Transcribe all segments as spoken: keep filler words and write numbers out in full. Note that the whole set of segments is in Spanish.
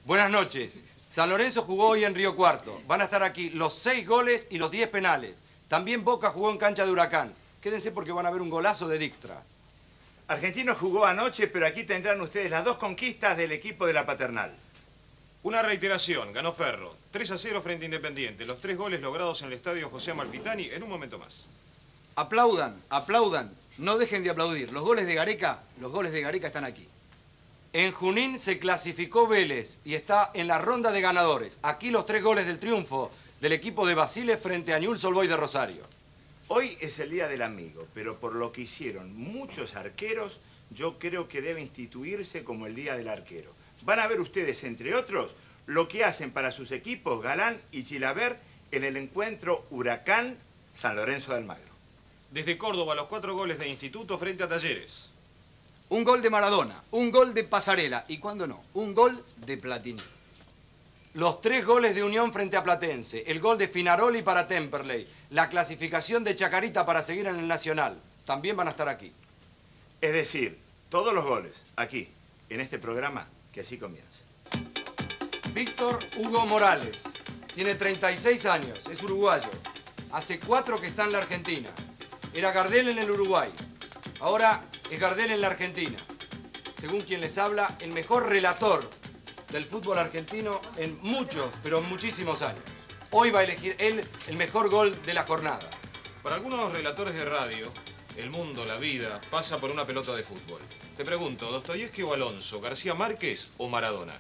Buenas noches. San Lorenzo jugó hoy en Río Cuarto. Van a estar aquí los seis goles y los diez penales. También Boca jugó en cancha de Huracán. Quédense porque van a ver un golazo de Dijkstra. Argentino jugó anoche, pero aquí tendrán ustedes las dos conquistas del equipo de la Paternal. Una reiteración, ganó Ferro. tres a cero frente a Independiente. Los tres goles logrados en el estadio José Amalfitani en un momento más. Aplaudan, aplaudan. No dejen de aplaudir. Los goles de Gareca, los goles de Gareca están aquí. En Junín se clasificó Vélez y está en la ronda de ganadores. Aquí los tres goles del triunfo del equipo de Basile frente a Newell's Old Boys de Rosario. Hoy es el Día del Amigo, pero por lo que hicieron muchos arqueros, yo creo que debe instituirse como el Día del Arquero. Van a ver ustedes, entre otros, lo que hacen para sus equipos Galán y Chilaver en el encuentro Huracán-San Lorenzo de Almagro. Desde Córdoba, los cuatro goles de Instituto frente a Talleres. Un gol de Maradona, un gol de Pasarela y, ¿cuándo no?, un gol de Platini. Los tres goles de Unión frente a Platense, el gol de Finaroli para Temperley, la clasificación de Chacarita para seguir en el Nacional. También van a estar aquí. Es decir, todos los goles, aquí, en este programa, que así comienza. Víctor Hugo Morales, tiene treinta y seis años, es uruguayo. Hace cuatro que está en la Argentina. Era Gardel en el Uruguay. Ahora es Gardel en la Argentina. Según quien les habla, el mejor relator del fútbol argentino en muchos, pero muchísimos años. Hoy va a elegir él el mejor gol de la jornada. Para algunos relatores de radio, el mundo, la vida, pasa por una pelota de fútbol. Te pregunto, ¿Dostoyevski o Alonso, García Márquez o Maradona?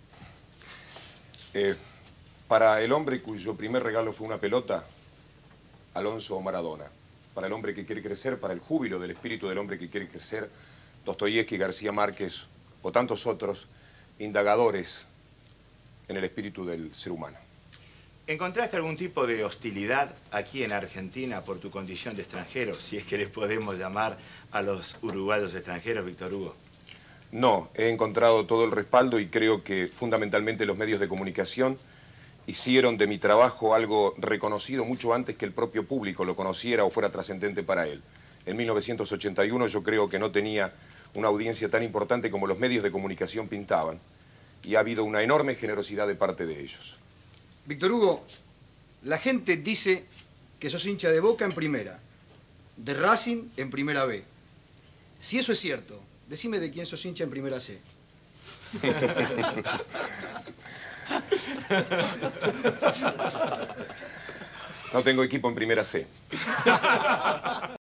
Eh, para el hombre cuyo primer regalo fue una pelota, Alonso o Maradona. Para el hombre que quiere crecer, para el júbilo del espíritu del hombre que quiere crecer, Dostoyevski, García Márquez o tantos otros indagadores en el espíritu del ser humano. ¿Encontraste algún tipo de hostilidad aquí en Argentina por tu condición de extranjero, si es que les podemos llamar a los uruguayos extranjeros, Víctor Hugo? No, he encontrado todo el respaldo y creo que fundamentalmente los medios de comunicación hicieron de mi trabajo algo reconocido mucho antes que el propio público lo conociera o fuera trascendente para él. En mil novecientos ochenta y uno yo creo que no tenía una audiencia tan importante como los medios de comunicación pintaban, y ha habido una enorme generosidad de parte de ellos. Víctor Hugo, la gente dice que sos hincha de Boca en primera, de Racing en primera B. Si eso es cierto, decime de quién sos hincha en primera C. No tengo equipo en primera C.